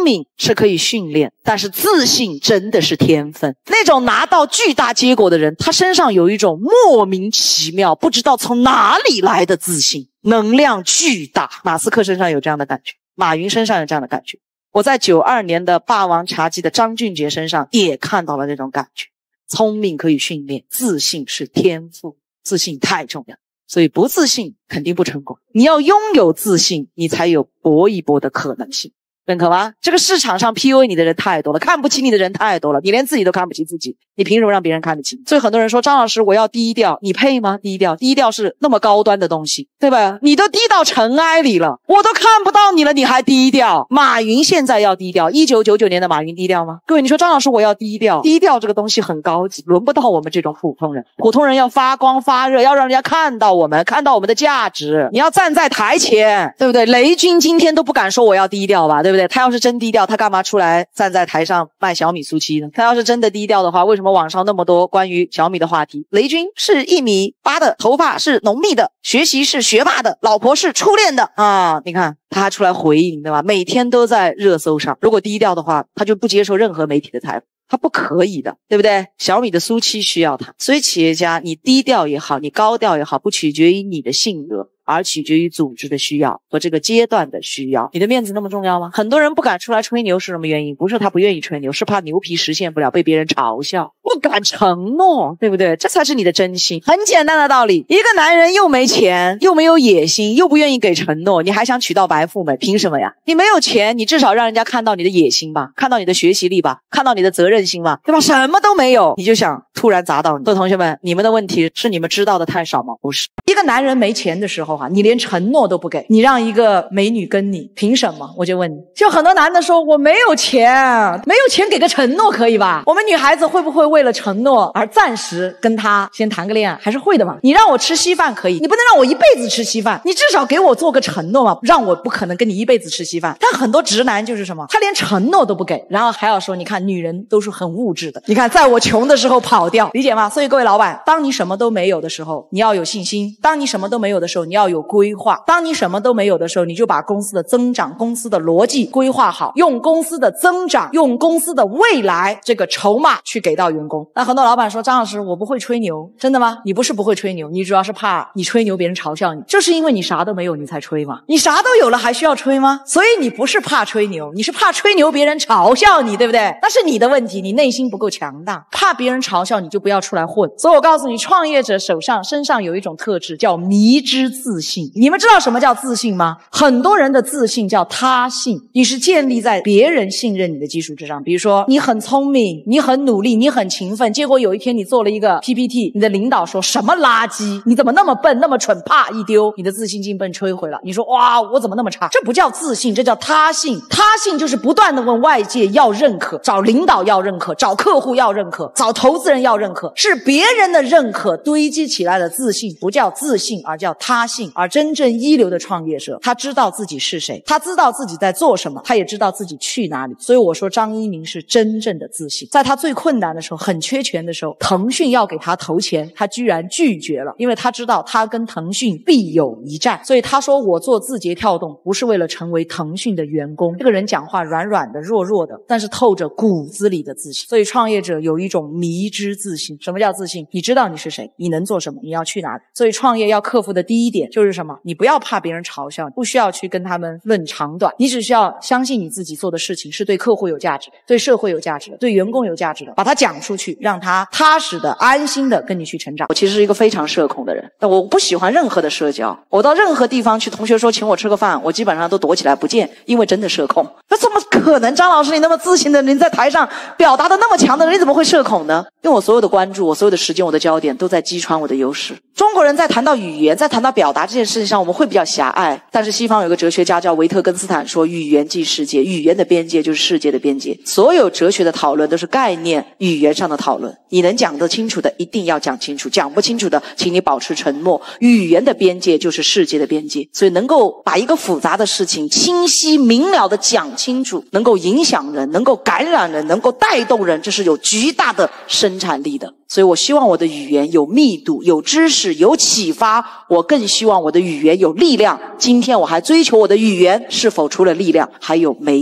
明是可以训练，但是自信真的是天分。那种拿到巨大结果的人，他身上有一种莫名其妙不知道从哪里来的自信，能量巨大。马斯克身上有这样的感觉，马云身上有这样的感觉，我在92年的霸王茶姬的张俊杰身上也看到了这种感觉。聪明可以训练，自信是天赋，自信太重要，所以不自信肯定不成功。你要拥有自信，你才有搏一搏的可能性。认可吗？这个市场上 PUA 你的人太多了，看不起你的人太多了，你连自己都看不起自己，你凭什么让别人看得起？所以很多人说张老师我要低调，你配吗？低调是那么高端的东西，对吧？你都低到尘埃里了，我都看不到你了，你还低调？马云现在要低调，1999年的马云低调吗？各位，你说张老师我要低调，低调这个东西很高级，轮不到我们这种普通人。普通人要发光发热，要让人家看到我们，看到我们的价值，你要站在台前，对不对？雷军今天都不敢说我要低调吧，对不对？他要是真低调，他干嘛出来站在台上卖小米酥7呢？他要是真的低调的话，为什么网上那么多关于小米的话题？雷军是1.8米的，头发是浓密的，学习是学霸的，老婆是初恋的啊！你看他还出来回应，对吧？每天都在热搜上。如果低调的话，他就不接受任何媒体的采访，他不可以的，对不对？小米的酥7需要他，所以企业家你低调也好，你高调也好，不取决于你的性格，而取决于组织的需要和这个阶段的需要。你的面子那么重要吗？很多人不敢出来吹牛是什么原因？不是他不愿意吹牛，是怕牛皮实现不了，被别人嘲笑，不敢承诺，对不对？这才是你的真心。很简单的道理，一个男人又没钱，又没有野心，又不愿意给承诺，你还想娶到白富美，凭什么呀？你没有钱，你至少让人家看到你的野心吧，看到你的学习力吧，看到你的责任心吧，对吧？什么都没有，你就想突然砸到你。各位同学们，你们的问题是你们知道的太少吗？不是。一个男人没钱的时候你连承诺都不给，你让一个美女跟你，凭什么？我就问你，就很多男的说我没有钱，没有钱给个承诺可以吧？我们女孩子会不会为了承诺而暂时跟他先谈个恋爱？还是会的嘛。你让我吃稀饭可以，你不能让我一辈子吃稀饭，你至少给我做个承诺嘛，让我不可能跟你一辈子吃稀饭。但很多直男就是什么，他连承诺都不给，然后还要说你看女人都是很物质的，你看在我穷的时候跑掉，理解吗？所以各位老板，当你什么都没有的时候，你要有信心；当你什么都没有的时候，你要有规划；当你什么都没有的时候，你就把公司的增长、公司的逻辑规划好，用公司的增长、用公司的未来这个筹码去给到员工。那很多老板说张老师我不会吹牛，真的吗？你不是不会吹牛，你主要是怕你吹牛别人嘲笑你，就是因为你啥都没有你才吹嘛，你啥都有了还需要吹吗？所以你不是怕吹牛，你是怕吹牛别人嘲笑你，对不对？那是你的问题，你内心不够强大，怕别人嘲笑你就不要出来混。所以我告诉你，创业者身上有一种特质叫迷之自信。你们知道什么叫自信吗？很多人的自信叫他信，你是建立在别人信任你的基础之上。比如说你很聪明，你很努力，你很勤奋，结果有一天你做了一个 PPT， 你的领导说什么垃圾，你怎么那么笨那么蠢，啪一丢，你的自信心被摧毁了。你说哇我怎么那么差，这不叫自信，这叫他信。他信就是不断的问外界要认可，找领导要认可，找客户要认可，找投资人要认可，是别人的认可堆积起来的自信，不叫自信而叫他信。而真正一流的创业者，他知道自己是谁，他知道自己在做什么，他也知道自己去哪里。所以我说张一鸣是真正的自信。在他最困难的时候，很缺钱的时候，腾讯要给他投钱，他居然拒绝了，因为他知道他跟腾讯必有一战。所以他说我做字节跳动不是为了成为腾讯的员工。这个人讲话软软的弱弱的，但是透着骨子里的自信。所以创业者有一种迷之自信。什么叫自信？你知道你是谁，你能做什么，你要去哪里。所以创业要克服的第一点就是什么？你不要怕别人嘲笑，不需要去跟他们论长短，你只需要相信你自己做的事情是对客户有价值的，对社会有价值的，对员工有价值的，把它讲出去，让他踏实的安心的跟你去成长。我其实是一个非常社恐的人，但我不喜欢任何的社交，我到任何地方去，同学说请我吃个饭，我基本上都躲起来不见，因为真的社恐。那怎么可能？张老师你那么自信的人，在台上表达的那么强的人，你怎么会社恐呢？因为我所有的关注，我所有的时间，我的焦点都在击穿我的优势。中国人在谈到语言，在谈到表达这件事情上，我们会比较狭隘，但是西方有个哲学家叫维特根斯坦说，语言即世界，语言的边界就是世界的边界。所有哲学的讨论都是概念语言上的讨论，你能讲得清楚的一定要讲清楚，讲不清楚的请你保持沉默。语言的边界就是世界的边界，所以能够把一个复杂的事情清晰明了的讲清楚，能够影响人，能够感染人，能够带动人，这是有巨大的生产力的。所以我希望我的语言有密度，有知识，有启发，我更希望我的语言有力量。今天我还追求我的语言是否除了力量还有美感。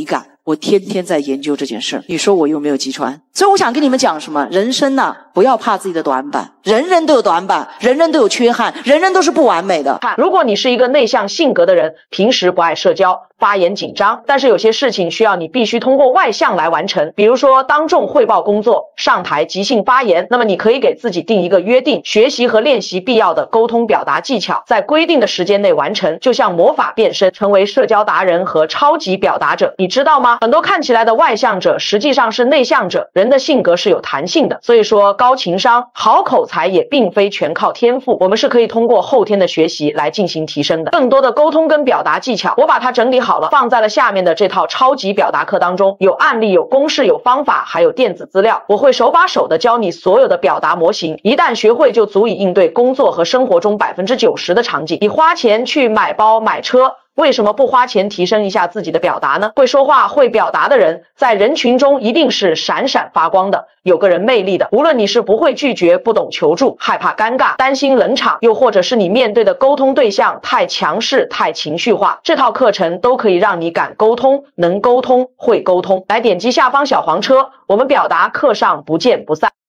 我天天在研究这件事儿，你说我有没有击穿？所以我想跟你们讲什么？人生啊，不要怕自己的短板，人人都有短板，人人都有缺憾，人人都是不完美的。 如果你是一个内向性格的人，平时不爱社交，发言紧张，但是有些事情需要你必须通过外向来完成，比如说当众汇报工作、上台即兴发言，那么你可以给自己定一个约定，学习和练习必要的沟通表达技巧，在规定的时间内完成，就像魔法变身，成为社交达人和超级表达者。你知道吗？很多看起来的外向者实际上是内向者，人的性格是有弹性的，所以说高情商、好口才也并非全靠天赋，我们是可以通过后天的学习来进行提升的。更多的沟通跟表达技巧，我把它整理好了，放在了下面的这套超级表达课当中，有案例、有公式、有方法，还有电子资料，我会手把手的教你所有的表达模型，一旦学会就足以应对工作和生活中90%的场景。你花钱去买包买车，为什么不花钱提升一下自己的表达呢？会说话会表达的人在人群中一定是闪闪发光的，有个人魅力的。无论你是不会拒绝、不懂求助、害怕尴尬、担心冷场，又或者是你面对的沟通对象太强势、太情绪化，这套课程都可以让你敢沟通、能沟通、会沟通。来点击下方小黄车，我们表达课上不见不散。